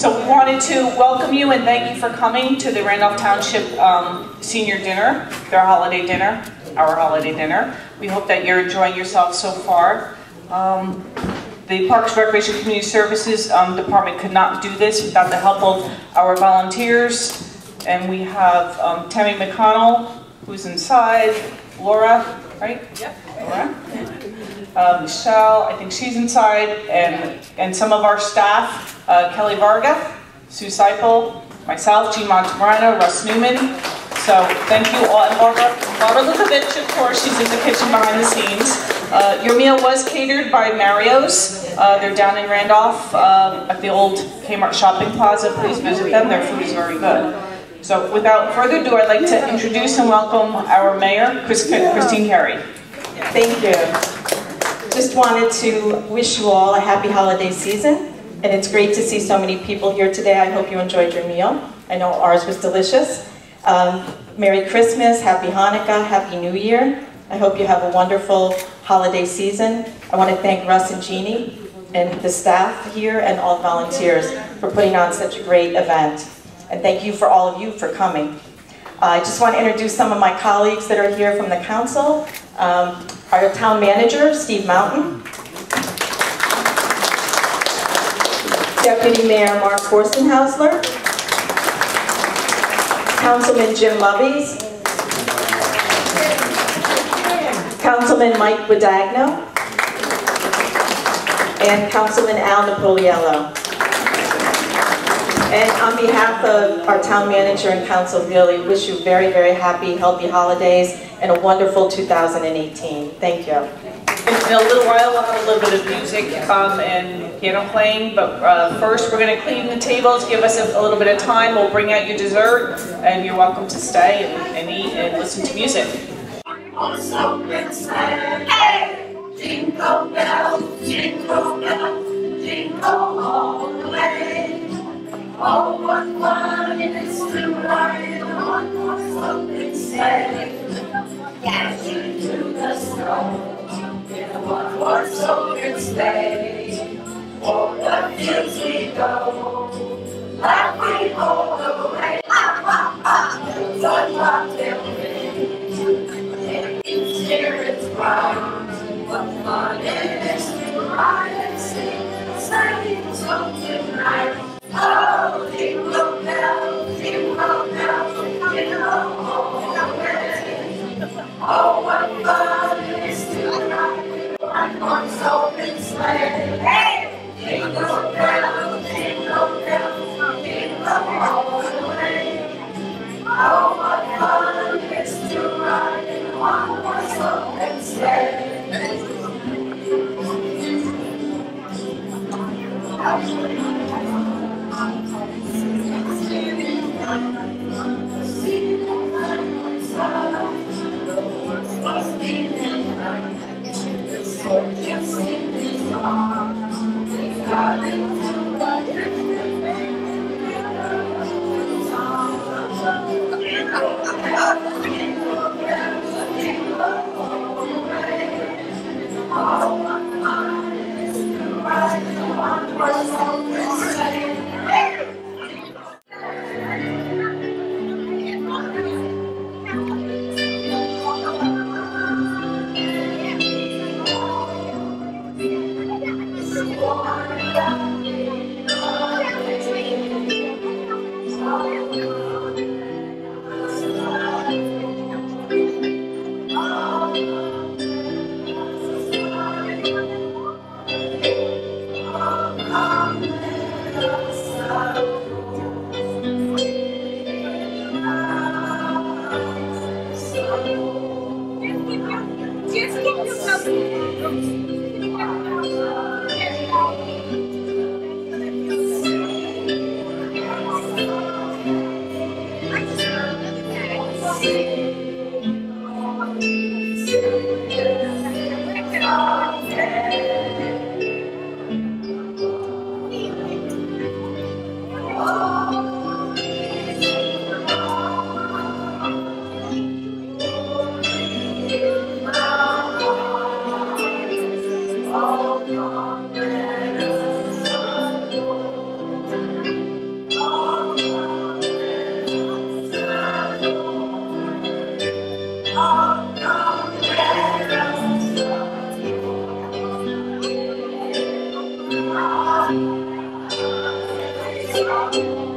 So we wanted to welcome you and thank you for coming to the Randolph Township Senior Dinner, their holiday dinner, our holiday dinner. We hope that you're enjoying yourself so far. The Parks, Recreation, Community Services Department could not do this without the help of our volunteers. And we have Tammy McConnell, who's inside, Laura, right? Yep. Laura. Michelle, I think she's inside, and some of our staff, Kelly Varga, Sue Seipel, myself, Jean Montemorano, Russ Newman. So thank you all, and Barbara Lukovich, of course, she's in the kitchen behind the scenes. Your meal was catered by Mario's. They're down in Randolph at the old Kmart shopping plaza. Please visit them, their food is very good. So without further ado, I'd like to introduce and welcome our mayor, Christine Carey. Thank you. Just wanted to wish you all a happy holiday season, and it's great to see so many people here today. I hope you enjoyed your meal. I know ours was delicious. Merry Christmas, Happy Hanukkah, Happy New Year. I hope you have a wonderful holiday season. I want to thank Russ and Jeannie and the staff here and all the volunteers for putting on such a great event. And thank you for all of you for coming. I just want to introduce some of my colleagues that are here from the council. Our town manager, Steve Mountain. Deputy Mayor Mark Forstenhausler. Councilman Jim Lovies. Councilman Mike Guadagno. And Councilman Al Napoliello. And on behalf of our town manager and council, really wish you very, very happy, healthy holidays and a wonderful 2018. Thank you. In a little while, we'll have a little bit of music and piano playing, but first we're going to clean the tables, give us a little bit of time. We'll bring out your dessert, and you're welcome to stay and eat and listen to music. Jingle bells, jingle all the way. Oh, what fun it is to ride on one open sleigh, dashing through the snow in a one-horse open sleigh. O'er the fields we go, laughing all the way. Ha ha ha! Fun cocktail ring, making spirits bright. What fun it is to ride and sing a sleighing song tonight. Oh, jingle bells, jingle all the way. Oh, what fun it is to ride on one's open sleigh. Hey! Jingle bells, jingle all the way. Oh, what fun it is to ride on one's open sleigh. Thank you.